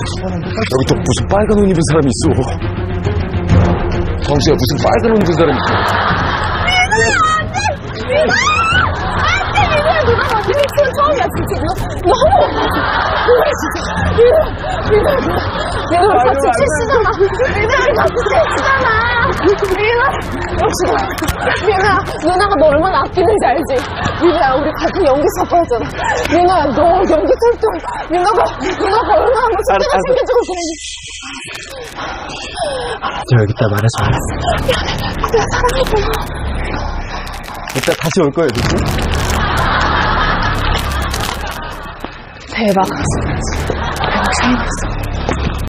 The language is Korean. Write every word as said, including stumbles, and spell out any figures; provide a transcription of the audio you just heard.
여기 또 무슨 빨간 옷 입은 사람이 있어. 정수야, 무슨 빨간 옷 입은 사람이 있어. 민호야, 안 돼! 민호야, 누가 나 민호 처음이야, 진짜. 너무 민호 진짜. 민호, 민호, 민호 우리 같이 칠수잖아. 민호 우리 같이 칠수잖아. 민호, 역시 민호야, 누나가 너 얼마나 아끼는지 알지? 민호야, 우리 같은 연기 섞어였잖아. 민호야, 너 연기 찰때 민호가, 민호가 얼마나 뭐 숙제가 챙겨주고 그러는지. 저 여기 있다 말해줘. 미안해, 내가 사랑해줘. 이따 다시 올 거예요, 그치? 대박. 대박 샤인했어.